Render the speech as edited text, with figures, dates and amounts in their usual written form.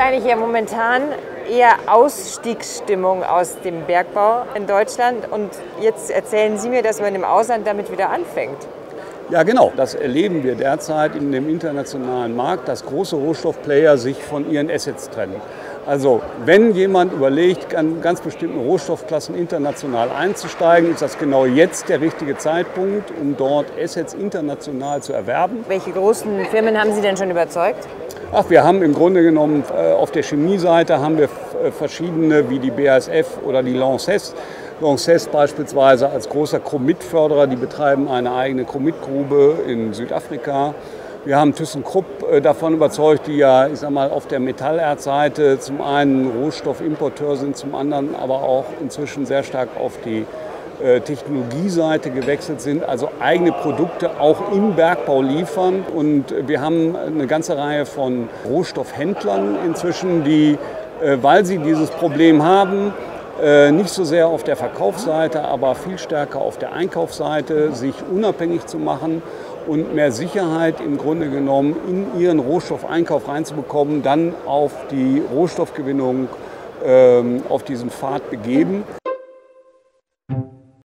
eigentlich ja momentan eher Ausstiegsstimmung aus dem Bergbau in Deutschland. Und jetzt erzählen Sie mir, dass man im Ausland damit wieder anfängt. Ja, genau. Das erleben wir derzeit in dem internationalen Markt, dass große Rohstoffplayer sich von ihren Assets trennen. Also wenn jemand überlegt, an ganz bestimmten Rohstoffklassen international einzusteigen, ist das genau jetzt der richtige Zeitpunkt, um dort Assets international zu erwerben. Welche großen Firmen haben Sie denn schon überzeugt? Ach, wir haben im Grunde genommen auf der Chemieseite haben wir verschiedene wie die BASF oder die Lanxess. Lanxess beispielsweise als großer Chromit-Förderer, die betreiben eine eigene Chromit-Grube in Südafrika. Wir haben ThyssenKrupp davon überzeugt, die ja, ich sag mal, auf der Metallerzseite zum einen Rohstoffimporteur sind, zum anderen aber auch inzwischen sehr stark auf die Technologieseite gewechselt sind, also eigene Produkte auch im Bergbau liefern. Und wir haben eine ganze Reihe von Rohstoffhändlern inzwischen, die, weil sie dieses Problem haben, nicht so sehr auf der Verkaufsseite, aber viel stärker auf der Einkaufsseite, sich unabhängig zu machen und mehr Sicherheit im Grunde genommen in ihren Rohstoffeinkauf reinzubekommen, dann auf die Rohstoffgewinnung auf diesen Pfad begeben.